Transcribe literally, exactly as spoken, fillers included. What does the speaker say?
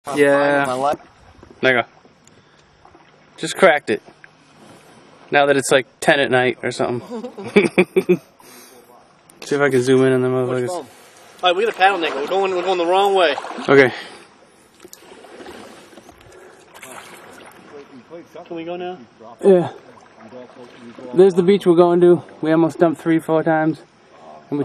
Yeah. There you go. Just cracked it. Now that it's like ten at night or something. See if I can zoom in on the motherfuckers. Alright, we got a paddle nickel. We're going, we're going the wrong way. Okay. Can we go now? Yeah. There's the beach we're going to. We almost dumped three, four times.